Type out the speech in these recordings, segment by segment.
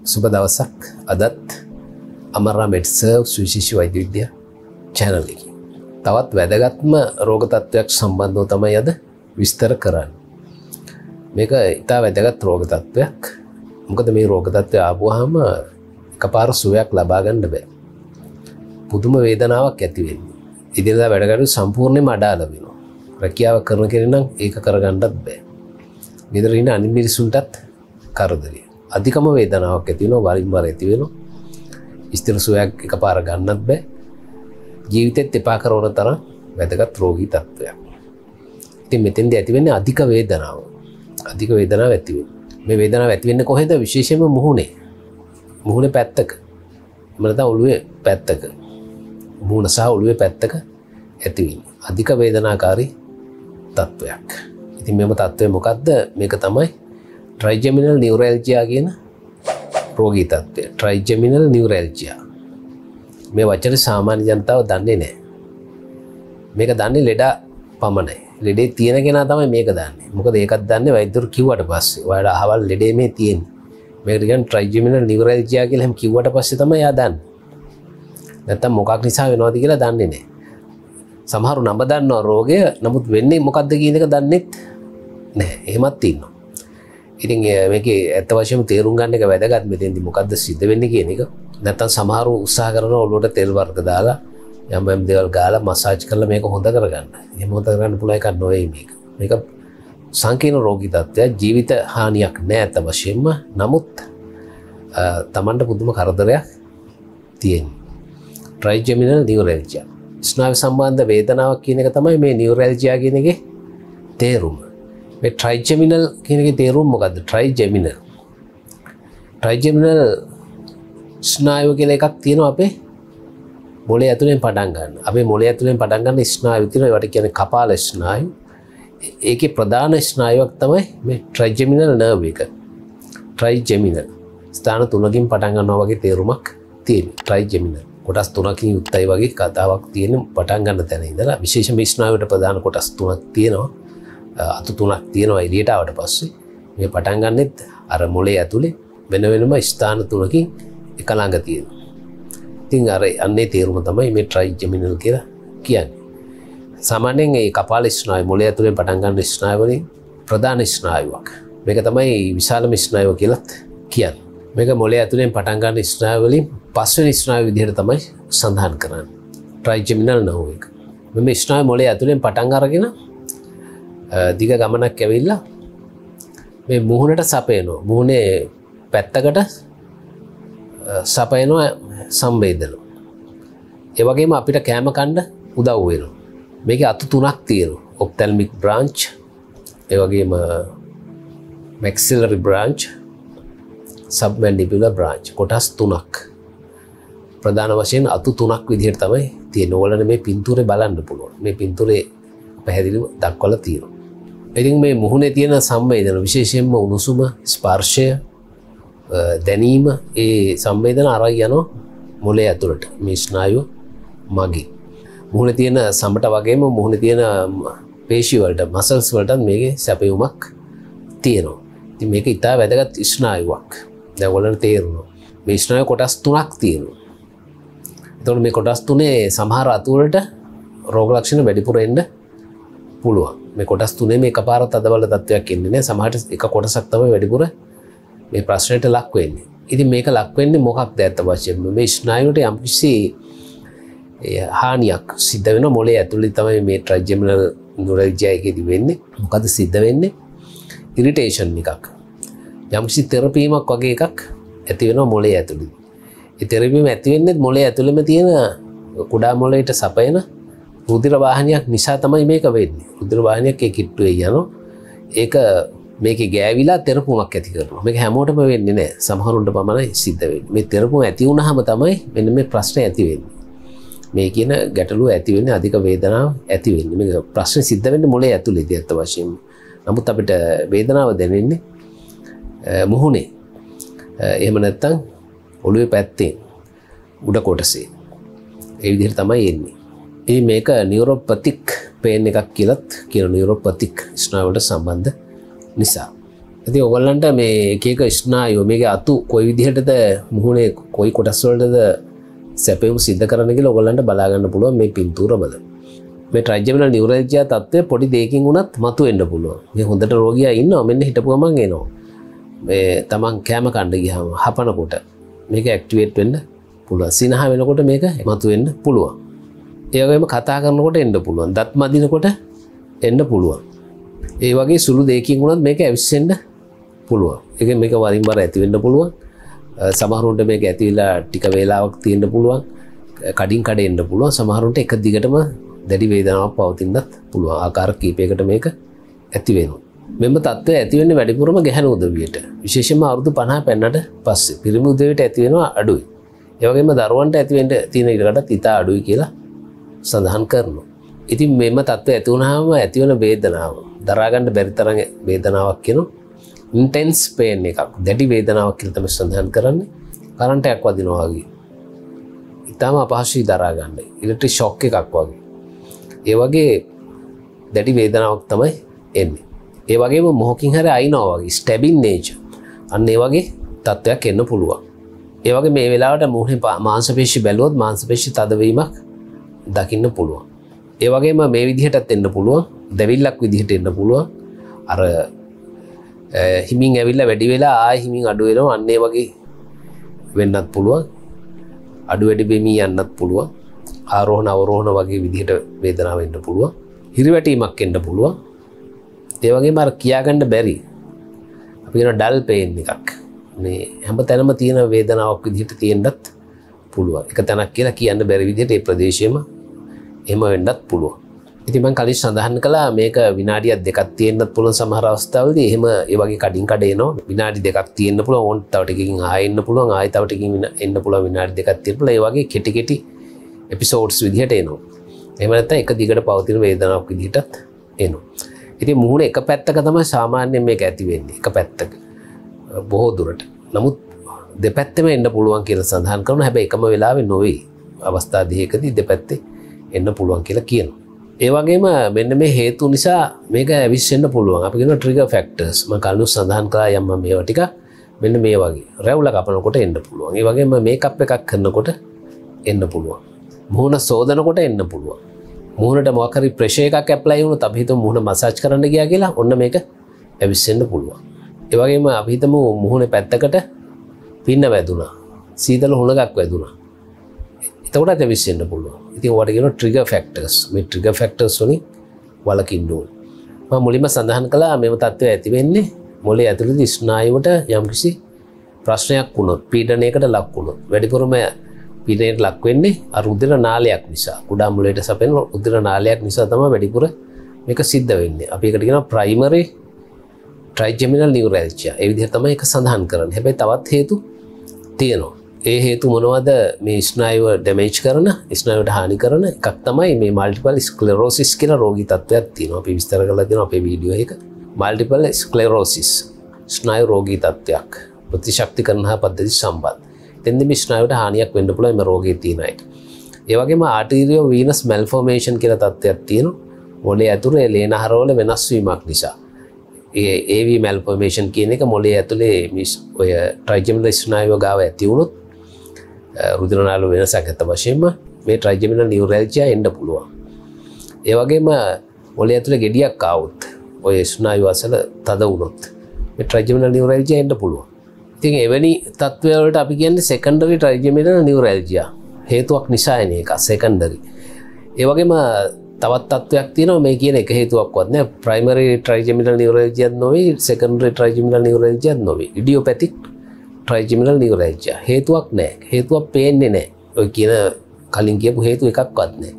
සුබ දවසක්. අදත් අමරා මෙඩ්සර්ව් සුවිශේෂී වෛද්‍ය විද්‍යා channel එකේ තවත් වැදගත්ම රෝග තත්ත්වයක් සම්බන්ධව තමයි අද විස්තර කරන්නේ. මේක ඉතා වැදගත් රෝග තත්ත්වයක්. මොකද මේ රෝග තත්ත්වය ආවම එකපාර සුවයක් ලබා ගන්න බෑ. පුදුම වේදනාවක් ඇති වෙන්නේ. ඉදිරියට වැඩ කටයුතු සම්පූර්ණයෙන්ම අඩාල වෙනවා. රැකියාව කරන කෙනෙක් නම් ඒක කරගන්නත් බෑ. ගෙදර ඉන්න අනිත් මිනිසුන්ටත් කරදරය. අධිකම වේදනාවක් ඇති වෙනවා, වරින් වර ඇති වෙනවා. ස්ථිර සුවයක් එකපාර ගන්නත් බෑ. ජීවිතෙත් එපා කරන තරම් වැදගත් රෝගී තත්ත්වයක්. ඉතින් මෙතෙන්දී ඇති වෙන්නේ අධික වේදනාව. අධික වේදනාවක් ඇති වෙන්නේ. මේ වේදනාව ඇති වෙන්නේ කොහෙද? විශේෂයෙන්ම මුහුණේ. මුහුණේ පැත්තක. මනත ඔළුවේ පැත්තක. මුහුණ සහ ඔළුවේ පැත්තක ඇති වෙන්නේ. අධික වේදනාකාරී තත්ත්වයක්. ඉතින් මේම තත්ත්වය මොකක්ද? මේක තමයි ට්‍රයිජෙමිනල් නියුරැල්ජියා කියන රෝගී තත්ත්වය. ට්‍රයිජෙමිනල් නියුරැල්ජියා. මේ වචනේ සාමාන්‍ය ජනතාව දන්නේ නැහැ. මේක දන්නේ ලෙඩා පමණයි. ලෙඩේ තියෙන කෙනා තමයි මේක දන්නේ. මොකද ඒකත් දන්නේ වෛද්‍යවරු කිව්වට පස්සේ. ඔයාලා අහවල් ලෙඩේ මේ තියෙන්නේ. මේකට කියන්නේ ට්‍රයිජෙමිනල් නියුරැල්ජියා කියලා හැම කිව්වට පස්සේ තමයි එයා දන්නේ. නැත්තම් මොකක් නිසා වෙනවද කියලා දන්නේ නැහැ. සමහරු නම දන්නවා රෝගය, නමුත් වෙන්නේ මොකක්ද කියන එක දන්නේ නැහැ. එහෙමත් ඉන්නවා. ඉතින් මේකේ ඇත්ත වශයෙන්ම තේරුම් ගන්න එක වැදගත්. මෙතෙන්දි මොකද්ද සිද්ධ වෙන්නේ කියන එක. නැත්තම් සමහරු උත්සාහ කරනවා ඔළුවට තෙල් වර්ග දාලා යම් දේවල් ගාලා මසාජ් කරලා මේක හොඳ කරගන්න. එහෙම හොඳ කරගන්න පුළුවන් එකක් නෙවෙයි මේක. මේක සංකීර්ණ රෝගී තත්ත්වයක්. ජීවිත හානියක් නෑ ඇත්ත වශයෙන්ම. නමුත් Tamanට පුදුම කරදරයක් තියෙනවා. ට්‍රයිජෙමිනල් නියුරැල්ජියා. ස්නායු සම්බන්ධ වේදනාවක් කියන එක තමයි මේ නියුරැල්ජියා කියන එකේ තේරුම. මේ ට්‍රයිජෙමිනල් කියන එකේ තේරුම මොකද්ද? ට්‍රයිජෙමිනල් ස්නායු කියලා එකක් තියෙනවා අපේ මොළය ඇතුලෙන් පටන් ගන්න. අපේ මොළය ඇතුලෙන් පටන් ගන්න ස්නායු තියෙනවා. ඒවට කියන්නේ කපාල ස්නායු. ඒකේ ප්‍රධාන ස්නායුවක් තමයි මේ ට්‍රයිජෙමිනල් නර්ව් එක. ට්‍රයිජෙමිනල් ස්ථාන තුනකින් පටන් ගන්නවා වගේ තේරුමක් තියෙනවා. ට්‍රයිජෙමිනල් කොටස් තුනකින් යුක්තයි වගේ කතාවක් තියෙන පටන් ගන්න තැන ඉඳලා විශේෂම ස්නායුවට ප්‍රධාන කොටස් තුනක් තියෙනවා. අතු තුනක් තියෙනවා එළියට ආවට පස්සේ. මේ පටන් ගන්නෙත් අර මොළය ඇතුලේ වෙන වෙනම ස්ථාන තුනකින් එක ළඟ තියෙනවා. ඉතින් අර අන්නේ තේරුම තමයි මේ ට්‍රයිජෙමිනල් කියලා කියන්නේ. සාමාන්‍යයෙන් මේ කපාල ස්නායු මොළය ඇතුලේ පටන් ගන්න ස්නායු වලින් ප්‍රධාන ස්නායුවක්. මේක තමයි විශාලම ස්නායුව කියලා කියන්නේ. මේක මොළය ඇතුලෙන් පටන් ගන්න ස්නායු වලින් පස්වෙනි ස්නායු විදිහට තමයි සඳහන් කරන්නේ. ට්‍රයිජෙමිනල් නර්ව් එක. මේ ස්නායු මොළය ඇතුලෙන් පටන් අරගෙන දිග ගමනක් ඇවිල්ලා මේ මුහුණට සපයනවා. මුහුණේ පැත්තකට සපයනවා සංවේදන. ඒ වගේම අපිට කැම කන්න උදව් වෙනවා. මේකේ අතු තුනක් තියෙනවා. ඔප්තැල්මික් බ්‍රාන්ච්, ඒ වගේම මැක්සිලරි බ්‍රාන්ච්, සබ්මැන්ඩිබුලර් බ්‍රාන්ච්. කොටස් තුනක්. ප්‍රධාන වශයෙන් අතු තුනක් විදිහට තමයි තියෙන්නේ. ඕලනේ මේ පින්තූරේ බලන්න පුළුවන්. මේ පින්තූරේ පැහැදිලිව දක්වලා තියෙනවා. ඉතින් මේ මුහුණේ තියෙන සංවේදන විශේෂයෙන්ම උණුසුම, ස්පර්ශය, දැනීම, ඒ සංවේදන අරන් යනවා මොළය ඇතුළට. මේ ස්නායු මගින්. මුහුණේ තියෙන සමට වගේම මුහුණේ තියෙන පේශි වලට, මසල්ස් වලට මේකේ සැපයුමක් තියෙනවා. ඉතින් මේක ඉතා වැදගත් ස්නායුවක්. දැන් ඔයාලට තේරෙනවා. මේ ස්නායු කොටස් තුනක් තියෙනවා. එතකොට මේ කොටස් තුනේ සමහර අතු වලට රෝග ලක්ෂණ වැඩිපුර එන්න පුළුවන්. මේ කොටස් තුනේ මේ එකපාරට අදබල තත්ත්වයක් එන්නේ නැහැ. සමහරට එක කොටසක් තමයි වැඩිපුර මේ ප්‍රශ්නයට ලක් වෙන්නේ. ඉතින් මේක ලක් වෙන්නේ මොකක්ද ඇත්ත වශයෙන්ම? මේ ස්නායුවට යම්කිසි හානියක් සිද්ධ වෙනවා මොළය ඇතුළේ තමයි මේ ට්‍රයිජෙමිනල් නියුරැල්ජියා එකේදී වෙන්නේ. මොකද සිද්ධ වෙන්නේ? ඉරිටේෂන් එකක්. යම්කිසි තෙරපීමක් වගේ එකක් ඇති වෙනවා මොළය ඇතුළේ. ඒ තෙරපීම ඇති වෙන්නේ මොළය ඇතුළේම තියෙන කුඩා මොළයට සපයන රුධිර වාහනයක් නිසා තමයි මේක වෙන්නේ. රුධිර වාහනයක් ඒ කිට්ටුවේ යනවා. ඒක මේකේ ගෑවිලා තෙරපුමක් ඇති කරනවා. මේක හැමෝටම වෙන්නේ නැහැ. සමහරුන්ට පමණයි සිද්ධ වෙන්නේ. මේ තෙරපුම ඇති වුණාම තමයි මෙන්න මේ ප්‍රශ්නේ ඇති වෙන්නේ. මේ කියන ගැටලුව ඇති වෙන්නේ, අධික වේදනාව ඇති වෙන්නේ. මේක ප්‍රශ්නේ සිද්ධ වෙන්නේ මොළය ඇතුළේදී අත්ත වශයෙන්ම. නමුත් අපිට වේදනාව දැනෙන්නේ මුහුණේ. එහෙම නැත්නම් ඔළුවේ පැත්තේ උඩ කොටසේ. ඒ විදිහට තමයි එන්නේ. ඉතින් මේක නියුරෝපැතික් පේන් එකක් කියලාත් කියන නියුරෝපැතික් ස්නායු වලට සම්බන්ධ නිසා. ඉතින් ඔයගොල්ලන්ට මේ එක එක ස්නායු මේකේ අතු කොයි විදිහටද මුහුණේ කොයි කොටස් වලටද සැපයුම් සිද්ධ කරන්න කියලා ඔයගොල්ලන්ට බලා ගන්න පුළුවන් මේ පින්තූරවල. මේ ට්‍රයිජෙමිනල් නියුරල්ජියා තත්ත්වය පොඩි දෙයකින් වුණත් මතුවෙන්න පුළුවන්. මේ හොඳට රෝගියා ඉන්නවා මෙන්න හිටපු ගමන් එනවා. මේ තමන් කැම කන්න ගියාම හපනකොට මේක ඇක්ටිවේට් වෙන්න පුළුවන්. සිනහ වෙනකොට මේක මතුවෙන්න පුළුවන්. ඒ වගේම කතා කරනකොට එන්න පුළුවන්. දත් මදිනකොට එන්න පුළුවන්. ඒ වගේ සුළු දෙයකින් වුණත් මේක ඇවිස්සෙන්න පුළුවන්. ඒක මේක වරින් වර ඇති වෙන්න පුළුවන්. සමහරුන්ට මේක ඇති වෙලා ටික වේලාවක් තියෙන්න පුළුවන්. කඩින් කඩ එන්න පුළුවන්. සමහරුන්ට එක දිගටම දැඩි වේදනාවක් පවතින්නත් පුළුවන්. ආකාර කීපයකට මේක ඇති වෙනවා. මෙම තත්ත්වය ඇති වෙන්නේ වැඩිපුරම ගැහැණු උදවියට. විශේෂයෙන්ම අවුරුදු 50 පෙන්නට පස්සේ. පිරිමි උදවියට ඇති වෙනවා අඩුයි. ඒ වගේම දරුවන්ට ඇති වෙන්න තියෙන ඉඩකඩත් ඉතා අඩුයි කියලා සඳහන් කරනවා. ඉතින් මෙම තත්ත්වය ඇති වුණාම ඇති වෙන වේදනාව දරා ගන්න බැරි තරම් වේදනාවක් කියනවා. ඉන්ටෙන්ස් පේන් එකක්. දැඩි වේදනාවක් කියලා තමයි සඳහන් කරන්නේ. කරන්ට් එකක් වදිනවා වගේ. ඊටම අපහසුයි දරා ගන්න. ඉලෙක්ට්‍රික් ෂොක් එකක් වගේ. ඒ වගේ දැඩි වේදනාවක් තමයි එන්නේ. ඒ වගේම මොහොකින් හරි අයින්නවා වගේ ස්ටැබින් නේචර්. අන්න ඒ වගේ තත්ත්වයක් එන්න පුළුවන්. ඒ වගේ මේ වෙලාවට මුහුණේ මාංශපේශි බැලුවොත් මාංශපේශි තදවීමක් දකින්න පුළුවන්. ඒ වගේම මේ විදිහටත් එන්න පුළුවන්. දැවිල්ලක් විදිහට එන්න පුළුවන්. අර හිමින් ඇවිල්ලා වැඩි වෙලා ආයෙ හිමින් අඩු වෙනවා. අන්න ඒ වගේ වෙන්නත් පුළුවන්. අඩු වැඩි වෙමි යන්නත් පුළුවන්. ආරෝහණ අවරෝහණ වගේ විදිහට වේදනාව එන්න පුළුවන්. හිරිවැටීමක් එන්න පුළුවන්. ඒ වගේම අර කියාගන්න බැරි අපි කියන ඩල් පේන් එකක් මේ හැමතැනම තියෙන වේදනාවක් විදිහට තියෙන්නත් පුළුවන්. එක තැනක් කියලා කියන්න බැරි විදිහට ඒ ප්‍රදේශයේම එහෙම වෙන්නත් පුළුවන්. ඉතින් මම කලින් සඳහන් කළා මේක විනාඩියක් දෙකක් තියෙන්නත් පුළුවන් සමහර අවස්ථාවලදී එහෙම ඒ වගේ කඩින් කඩ එනවා. විනාඩි දෙකක් තියෙන්න පුළුවන්. ඕන් තව ටිකකින් ආයෙ එන්න පුළුවන්. ආයෙ තව ටිකකින් එන්න පුළුවන් විනාඩි දෙකක් තියෙන්න පුළුවන්. ඒ වගේ කෙටි කෙටි එපිසෝඩ්ස් විදිහට එනවා. එහෙම නැත්නම් එක දිගට පවතින වේදනාවක් විදිහටත් එනවා. ඉතින් මුහුණ එක පැත්තක තමයි සාමාන්‍යයෙන් මේක ඇති වෙන්නේ. එක පැත්තක බොහෝ දුරට. නමුත් දෙපැත්තෙම එන්න පුළුවන් කියලා සඳහන් කරනවා. හැබැයි එකම වෙලාවෙ නොවේ. අවස්ථා දෙකකදී දෙපැත්තේ එන්න පුළුවන් කියලා කියනවා. ඒ වගේම මෙන්න මේ හේතු නිසා මේක ඇවිස්සෙන්න පුළුවන්. අපි කියනවා ට්‍රිගර් ෆැක්ටර්ස්. මම කලින් සඳහන් කළා යම් මේවා ටික මෙන්න මේ වගේ. රැවුල කපනකොට එන්න පුළුවන්. ඒ වගේම මේකප් එකක් කරනකොට එන්න පුළුවන්. මුහුණ සෝදනකොට එන්න පුළුවන්. මුහුණට මොකක් හරි ප්‍රෙෂර් එකක් ඇප්ලයි වුණොත් අපි හිතමු මුහුණ මසාජ් කරන්න ගියා කියලා ඔන්න මේක ඇවිස්සෙන්න පුළුවන්. ඒ වගේම අපි හිතමු මුහුණේ පැත්තකට පින්න වැදුනා. සීතල හුණගක් වැදුනා. එතකොට ඇවිස්සෙන්න පුළුවන්. ඉතින් ඔයාලට කියනවා ට්‍රිගර් ෆැක්ටර්ස්. මේ ට්‍රිගර් ෆැක්ටර්ස් වලින් වළකින්න ඕනේ. මම මුලින්ම සඳහන් කළා මේව තත්ත්වය ඇති වෙන්නේ මොළේ ඇතුළේ ස්නායුවට යම්කිසි ප්‍රශ්නයක් වුණොත් පීඩනයකට ලක් වුණොත් වැඩිපුරම පීඩනයට ලක් වෙන්නේ අර රුධිර නාලයක් නිසා. කුඩා මුලයට සැපෙන රුධිර නාලයක් නිසා තමයි වැඩිපුර මේක සිද්ධ වෙන්නේ. අපි ඒකට කියනවා ප්‍රයිමරි ට්‍රයිජෙමිනල් නියුරල්ජියා. ඒ විදිහට තමයි ඒක සඳහන් කරන්නේ. හැබැයි තවත් හේතු තියෙනවා. ඒ හේතු මොනවද? මේ ස්නායුව ඩැමේජ් කරන, ස්නායුවට හානි කරන එකක් තමයි මේ මල්ටිපල් ස්ක්ලෙරෝසිස් කියලා රෝගී තත්ත්වයක් තියෙනවා. අපි විස්තර කරලා දෙනවා අපේ වීඩියෝ එක. මල්ටිපල් ස්ක්ලෙරෝසිස් ස්නායු රෝගී තත්ත්වයක්. ප්‍රතිශක්තිකරණ හා පද්ධති සම්බන්ධ. එතෙන්දී මේ ස්නායුවට හානියක් වෙන්න පුළුවන් මේ රෝගේ තියෙන අයට. ඒ වගේම ආටීරියෝ වීනස් මැල්ෆෝමේෂන් කියලා තත්ත්වයක් තියෙනවා. මොළයේ ඇතුලේ ලේනහරවල වෙනස් වීමක් නිසා. ඒ AV මැල්ෆෝමේෂන් කියන එක මොළයේ ඇතුලේ ඔය ට්‍රයිජෙමිනල් ස්නායුව ගාව ඇති වුණොත් රුධිර නාල වෙනසක් ඇත්ත වශයෙන්ම මේ ට්‍රයිජෙමිනල් නියුරල්ජියා එන්න පුළුවන්. ඒ වගේම මොළයේ ඇතුලේ ගෙඩියක් ආවොත් ඔය ස්නායුව අසල තද වුණොත් මේ ට්‍රයිජෙමිනල් නියුරල්ජියා එන්න පුළුවන්. ඉතින් එවැනි තත්ත්වවලට අපි කියන්නේ සෙකන්ඩරි ට්‍රයිජෙමිනල් නියුරල්ජියා. හේතුවක් නිසා එන එක සෙකන්ඩරි. ඒ වගේම තවත් තත්ත්වයක් තියෙනවා මේ කියන එක හේතුවක්වත් නෑ. ප්‍රයිමරි ට්‍රයිජෙමිනල් නියුරල්ජියාත් නොවේ, සෙකන්ඩරි ට්‍රයිජෙමිනල් නියුරල්ජියාත් නොවේ. ඉඩියෝපැතික් ට්‍රයිජෙමිනල් නියුරල්ජියා. හේතුවක් නෑ. හේතුවක් පේන්නේ නෑ. ඔය කියන කලින් කියපු හේතු එකක්වත් නෑ.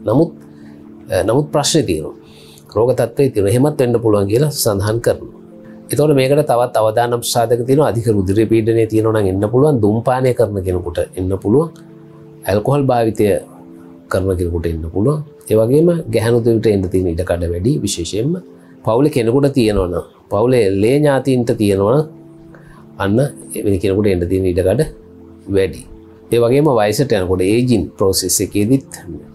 නමුත් ප්‍රශ්නේ තියෙනවා. රෝග තත්ත්වයේ තියෙනවා. එහෙමත් වෙන්න පුළුවන් කියලා සඳහන් කරනවා. එතකොට මේකට තවත් අවදානම් සාධක තියෙනවා. අධික රුධිර පීඩනය තියෙනවා නම් එන්න පුළුවන්. ධූමපානය කරන කෙනෙකුට එන්න පුළුවන්. ඇල්කොහොල් භාවිතය කරන කෙනෙකුට එන්න පුළුවන්. ඒ වගේම ගැහැණු දෙවිට එන්න තියෙන ඉඩකඩ වැඩි. විශේෂයෙන්ම පවුලේ කෙනෙකුට තියෙනවා නම්, පවුලේ ලේ ඥාතීන්ට තියෙනවා නම් අන්න වෙන කෙනෙකුට එන්න තියෙන ඉඩකඩ වැඩි. ඒ වගේම වයසට යනකොට ඒජින් ප්‍රොසෙස් එකේදීත්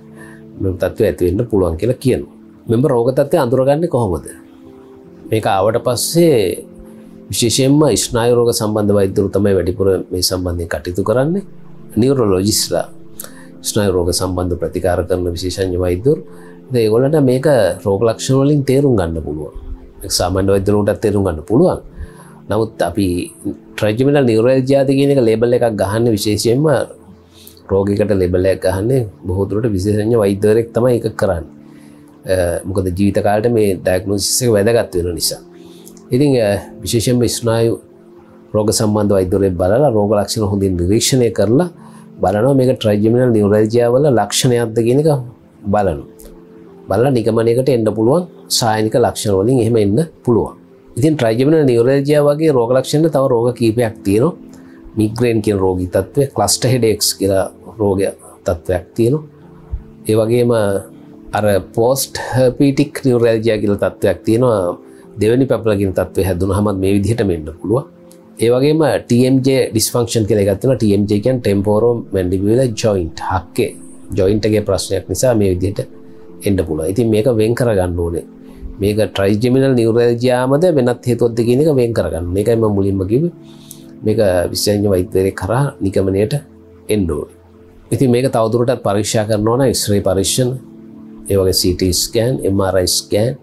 මේ තත්ත්වය ඇති වෙන්න පුළුවන් කියලා කියනවා. මෙම්බ රෝග තත්ත්වය අඳුරගන්නේ කොහොමද? මේක ආවට පස්සේ විශේෂයෙන්ම ස්නායු රෝග සම්බන්ධ වෛද්‍යවරු තමයි වැඩිපුර මේ සම්බන්ධයෙන් කටයුතු කරන්නේ. නියුරොලොජිස්ට්ලා ස්නායු රෝග සම්බන්ධ ප්‍රතිකාර කරන විශේෂඥ වෛද්‍යවරු. ඉතින් ඒගොල්ලන්ට මේක රෝග ලක්ෂණ වලින් තේරුම් ගන්න පුළුවන්. ඒක සාමාන්‍ය වෛද්‍යවරුන්ටත් තේරුම් ගන්න පුළුවන්. නමුත් අපි ට්‍රයිජෙමිනල් නියුරල්ජියාද කියන එක ලේබල් එකක් ගහන්නේ විශේෂයෙන්ම රෝගයකට ලේබල් එකක් ගහන්නේ බොහෝ දුරට විශේෂඥ වෛද්‍යවරයෙක් තමයි ඒක කරන්නේ. මොකද ජීවිත කාලෙට මේ ඩයග්නොසිස් එක වැදගත් වෙන නිසා. ඉතින් විශේෂයෙන්ම ස්නායු රෝග සම්බන්ධ වෛද්‍යවරයෙක් බලලා රෝග ලක්ෂණ හොඳින් නිරීක්ෂණය කරලා බලනවා මේක ට්‍රයිජෙමිනල් නියුරල්ජියා වල ලක්ෂණයක්ද කියන එක බලනවා. බලලා නිගමනයකට එන්න පුළුවන් සායනික ලක්ෂණ වලින් එහෙම එන්න පුළුවන්. ඉතින් ට්‍රයිජෙමිනල් නියුරල්ජියා වගේ රෝග ලක්ෂණ තව රෝග කීපයක් තියෙනවා. මිග්‍රේන් කියන රෝගී තත්ත්වය, ක්ලස්ටර් හෙඩේක්ස් කියලා රෝග තත්ත්වයක් තියෙනවා. ඒ වගේම අර පෝස්ට් හර්පීටික් නියුරල්ජියා කියලා තත්ත්වයක් තියෙනවා. දෙවෙනි පැපල කියන තත්ත්වය හැදුනහම මේ විදිහට මෙන්න පුළුවන්. ඒ වගේම TMJ ඩිස්ෆන්ක්ෂන් කියලා එකක් තියෙනවා. TMJ කියන්නේ ටෙම්පෝරෝ මැන්ඩිබියුලර් ජොයින්ට්. හක්කේ ජොයින්ට් එකේ ප්‍රශ්නයක් නිසා මේ විදිහට එන්න පුළුවන්. ඉතින් මේක වෙන් කරගන්න ඕනේ. මේක ට්‍රයිජෙමිනල් නියුරල්ජියාමද වෙනත් හේතුවක්ද කියන එක වෙන් කරගන්න. මේකයි මම මුලින්ම කිව්වේ. මේක විශේෂඥ වෛද්‍යවරයෙක් කරා නිගමනයට එන්න ඕනේ. ඉතින් මේක තවදුරටත් පරීක්ෂා කරනවා නම් X-ray පරීක්ෂණ, ඒ වගේ CT scan, MRI scan,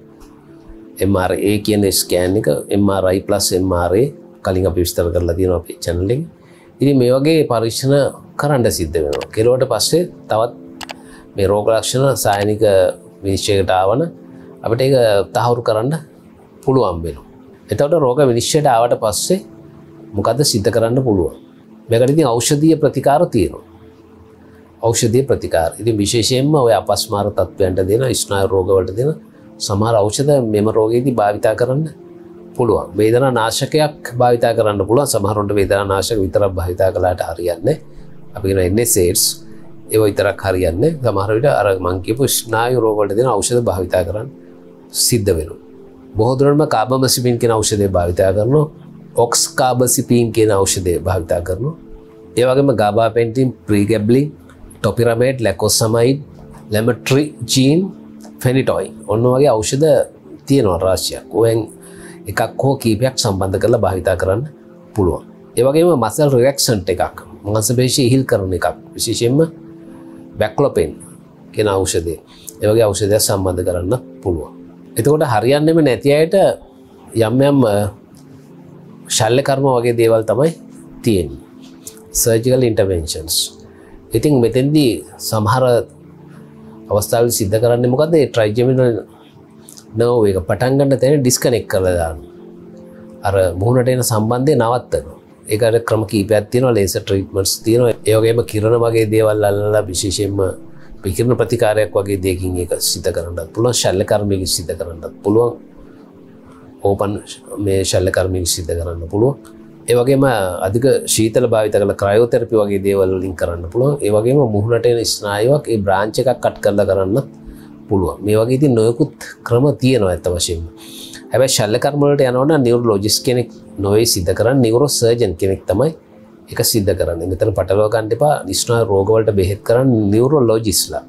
MRA කියන ස්කෑන් එක, MRI plus MRA කලින් අපි විස්තර කරලා තියෙනවා අපේ channel එකේ. ඉතින් මේ වගේ පරීක්ෂණ කරන්න සිද්ධ වෙනවා. කෙරුවට පස්සේ තවත් මේ රෝග ලක්ෂණ සායනික විනිශ්චයකට ආවන අපිට ඒක තහවුරු කරන්න පුළුවන් වෙනවා. එතකොට රෝග විනිශ්චයට ආවට පස්සේ මොකද්ද සිද්ධ කරන්න පුළුවන්? මේකට ඉතින් ඖෂධීය ප්‍රතිකාර තියෙනවා. ඖෂධීය ප්‍රතිකාර. ඉතින් විශේෂයෙන්ම ඔය අපස්මාර තත්ත්වයන්ට දෙන ස්නායු රෝග වලට දෙන සමහර ඖෂධ මෙම රෝගයේදී භාවිතා කරන්න පුළුවන්. වේදනා නාශකයක් භාවිතා කරන්න පුළුවන්. සමහරවිට වේදනා නාශක විතරක් භාවිතා කළාට හරියන්නේ නැහැ. අපි කියන NSAIDs ඒව විතරක් හරියන්නේ. සමහර විට අර මං කියපු ස්නායු රෝග වලට දෙන ඖෂධ භාවිතා කරන්න සිද්ධ වෙනවා. බොහෝ දුරටම කාබමසිපින් කියන ඖෂධය භාවිතා කරනවා. ඔක්ස්කාබසිපින් කියන ඖෂධය භාවිතා කරනවා. ඒ වගේම ගාබාපෙන්ටින්, ප්‍රීගැබ්ලින්, ටොපිරමේට්, ලැකොසමයිඩ්, ලැමට්‍රිජීන්, ෆෙනිටොයින් ඔන්න වගේ ඖෂධ තියෙනවා රාශියක්. ඔයෙන් එකක් හෝ කීපයක් සම්බන්ධ කරලා භාවිතා කරන්න පුළුවන්. ඒ වගේම මසල් රිලැක්සන්ට් එකක්, මාංශපේශී ඉහිල් කරන එකක්, විශේෂයෙන්ම බැක්ලොපෙන් කියන ඖෂධය. ඒ වගේ ඖෂධයක් සම්බන්ධ කරන්න පුළුවන්. එතකොට හරියන්නේම නැති අයට යම් යම් ශල්‍ය කර්ම වගේ දේවල් තමයි තියෙන්නේ. Surgical interventions. ඉතින් මෙතෙන්දී සමහර අවස්ථාවල සිද්ධ කරන්නේ මොකද්ද? ඒ ට්‍රයිජෙමිනල් නර්ව් එක පටන් ගන්න තැන ඩිස්කනෙක්ට් කරලා දානවා. අර මුහුණට එන සම්බන්ධය නවත්තනවා. ඒකට ක්‍රම කීපයක් තියෙනවා. ලේසර් ට්‍රීට්මන්ට්ස් තියෙනවා. ඒ වගේම කිරණ වගේ දේවල් අල්ලලා විශේෂයෙන්ම විකිරණ ප්‍රතිකාරයක් වගේ දෙයකින් ඒක සිද්ධ කරන්නත් පුළුවන්. ශල්‍ය කර්මයකින් සිද්ධ කරන්නත් පුළුවන්. ඕපන් මේ ශල්‍ය කර්මයකින් සිද්ධ කරන්න පුළුවන්. ඒ වගේම අධික ශීතල භාවිත කරලා ක්‍රයෝതെරපි වගේ දේවල් වලින් කරන්න පුළුවන්. ඒ වගේම මුහුණට එන ස්නායුවක් ඒ බ්‍රාන්ච් එකක් කට් කරලා කරන්න පුළුවන්. මේ වගේ ඉතින් නොයෙකුත් ක්‍රම තියෙනවා අත වශයෙන්ම. හැබැයි ශල්‍ය කර්ම වලට යනවා නම් නියුරොලොජිස්ට් කෙනෙක් නොවේ සිද්ධ කරන්නේ, නියුරෝ සර්ජන් කෙනෙක් තමයි ඒක සිද්ධ කරන්නේ. මෙතන පටලවා ගන්න එපා. ස්නායු රෝග වලට බෙහෙත් කරන්නේ නියුරොලොජිස්ට්ලා.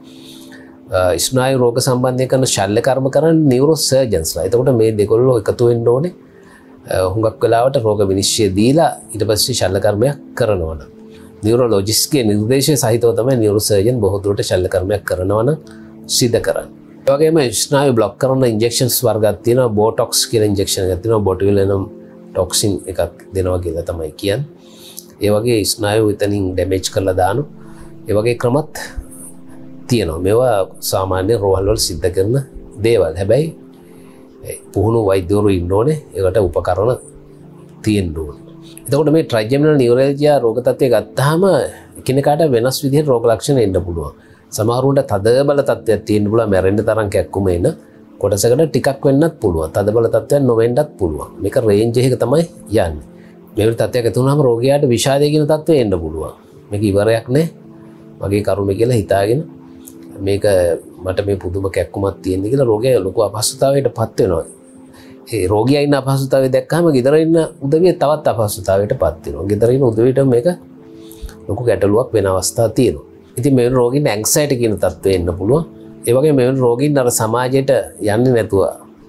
ස්නායු රෝග සම්බන්ධයෙන් කරන ශල්‍ය කර්ම කරන්නේ නියුරෝ සර්ජන්ස්ලා. එතකොට මේ දෙකොල්ලෝ එකතු වෙන්න ඕනේ. හුඟක් වෙලාවට රෝග විනිශ්චය දීලා ඊට පස්සේ ශල්‍ය කර්මයක් කරනවා නම් නියුරොලොජිස්ට්ගේ නිර්දේශය සහිතව තමයි නියුරෝ සර්ජන් බොහෝ දුරට ශල්‍ය කර්මයක් කරනවා නම් සිද්ධ කරන්නේ. ඒ වගේම ස්නායු බ්ලොක් කරන ඉන්ජෙක්ෂන්ස් වර්ගයක් තියෙනවා. බෝටොක්ස් කියලා ඉන්ජෙක්ෂන් එකක් තියෙනවා. බොටුලිනම් ටොක්සින් එකක් දෙනවා කියලා තමයි කියන්නේ. ඒ වගේ ස්නායු එතනින් ඩැමේජ් කරලා දානවා. ඒ වගේ ක්‍රමත් තියෙනවා. මේවා සාමාන්‍ය රෝහල් වල සිද්ධ කරන දේවල්. හැබැයි පුහුණු වෛද්‍යවරු ඉන්න ඕනේ. ඒකට උපකරණ තියෙන්න ඕනේ. එතකොට මේ ට්‍රයිජෙමිනල් නියුරල්ජියා රෝග තත්ත්වය ගත්තාම එකිනෙකාට වෙනස් විදිහට රෝග ලක්ෂණ එන්න පුළුවන්. සමහරුන්ට තද බල තත්ත්වයක් තියෙන්න පුළුවන්. මැරෙන්න තරම් කැක්කුම එන කොටසකට ටිකක් වෙන්නත් පුළුවන්. තද බල තත්ත්වයක් නොවෙන්නත් පුළුවන්. මේක රේන්ජ් එක තමයි යන්නේ. මේ වගේ තත්ත්වයක් ඇති වුණාම රෝගියාට විෂාදය කියන තත්ත්වය එන්න පුළුවන්. මේක ඉවරයක් නෑ. මගේ කරුමේ කියලා හිතාගෙන මේක මට මේ පුදුම කැක්කුමක් තියෙන කියලා රෝගියා ලොකු අපහසුතාවයකට පත් වෙනවා. ඒ රෝගියා ඉන්න අපහසුතාවය දැක්කම ගෙදර ඉන්න උදවිය තවත් අපහසුතාවයකට පත් වෙනවා. ගෙදර ඉන්න උදවියට මේක ලොකු ගැටලුවක් වෙන අවස්ථා තියෙනවා. ඉතින් මේ රෝගීන් ඇන්සයිටි කියන තත්ත්වෙ එන්න පුළුවන්. ඒ වගේ මේ රෝගීන් අර සමාජයට යන්නේ නැතුව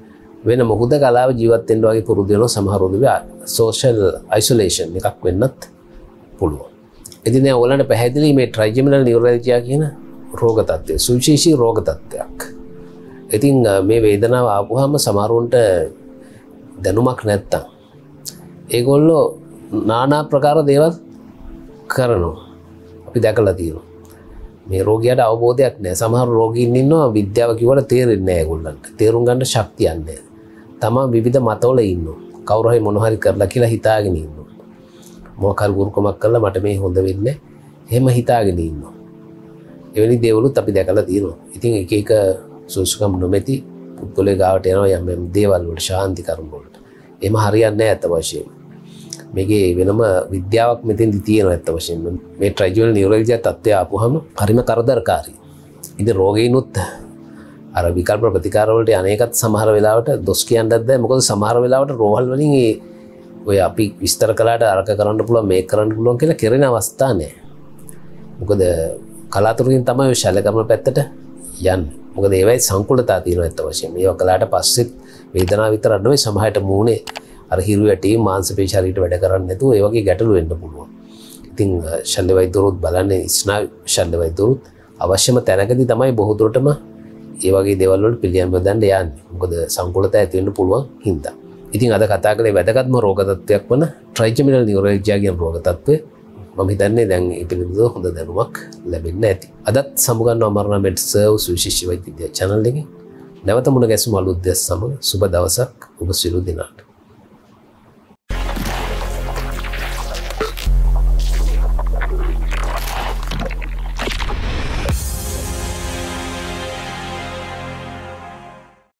වෙන මොහොත කලාව ජීවත් වෙන්න වගේ පුරුදු වෙනවා සමහරවිට සෝෂල් අයිසොලේෂන් එකක් වෙන්නත් පුළුවන්. ඉතින් දැන් ඔයගලන්ට පැහැදිලි මේ ට්‍රයිජෙමිනල් නියුරැල්ජියා කියන රෝග තත්ත්වය සුවිශේෂී රෝග තත්ත්වයක්. ඉතින් මේ වේදනාව ආපුවාම සමහරවන්ට දැනුමක් නැත්තම් ඒගොල්ලෝ নানা ප්‍රකාර දේවල් කරනවා. අපි දැකලා තියෙනවා. මේ රෝගියාට අවබෝධයක් නැහැ. සමහර රෝගීන් ඉන්නවා විද්‍යාව කිව්වට තේරෙන්නේ නැහැ ඒගොල්ලන්ට. තේරුම් ගන්න ශක්තියක් නැහැ. තමන් විවිධ මතවල ඉන්නවා. කවුරු හරි මොන හරි කරලා කියලා හිතාගෙන ඉන්නවා. මොකක් හරි ගුරුකමක් කළා මට මේ හොඳ වෙන්නේ. එහෙම හිතාගෙන ඉන්නවා. එවැනි දේවලුත් අපි දැකලා තියෙනවා. ඉතින් එක එක සුසුකම් නොමැති පුද්ගලයා ගාවට යනවා යම් දේවල් වලට ශාන්ති කර්ම වලට. එහෙම හරියන්නේ නැහැ අත වශයෙන්. මේකේ වෙනම විද්‍යාවක් මෙතෙන්දි තියෙනවා අත වශයෙන්. මේ ට්‍රයිජෙමිනල් නියුරැල්ජියා තත්ත්වය ආපුවම හරිම කරදරකාරී. ඉතින් රෝගීනුත් අර විකල්ප ප්‍රතිකාර වලට අනේකත් සමහර වෙලාවට දොස් කියන්නත් බෑ. මොකද සමහර වෙලාවට රෝහල් වලින් ඒ ඔය අපි විස්තර කළාට අරක කරන්න පුළුවන් මේක කරන්න පුළුවන් කියලා කෙරෙන අවස්ථා නැහැ. මොකද කලාතුරකින් තමයි ඔය ශල්‍ය කර්ම පැත්තට යන්නේ. මොකද ඒවයි සංකූලතා තියෙනවා අත වශයෙන්. මේවා කළාට පස්සෙත් වේදනාව විතරක් නෙවෙයි සමහරට මූණේ අර හිරු වැටි මාංශ පේශි හරියට වැඩ කරන්නේ නැතුව ඒ වගේ ගැටලු වෙන්න පුළුවන්. ඉතින් ශල්‍ය වෛද්‍යවරුත් බලන්නේ ස්නායු ශල්‍ය වෛද්‍යවරුත් අවශ්‍යම තැනකදී තමයි බොහෝ දුරටම ඒ වගේ දේවල් වලට පිළියම් යොදන්න යන්නේ. මොකද සංකූලතා ඇති වෙන්න පුළුවන් හින්දා. ඉතින් අද කතා කළේ වැදගත්ම රෝග තත්ත්වයක් වන ට්‍රයිජෙමිනල් නියුරැල්ජියා කියන රෝග තත්ත්වය. මම හිතන්නේ දැන් මේ පිළිබඳව හොඳ දැනුමක් ලැබෙන්න ඇති. අදත් සමුගන්නවා අමරණ මෙඩ් සර්ව් සුවිශේෂී වෛද්‍ය විද්‍යා channel එකේ. නැවත මුණ ගැසුම අලුත් දෙයක් සමග සුබ දවසක් ඔබ සියලු දෙනාට.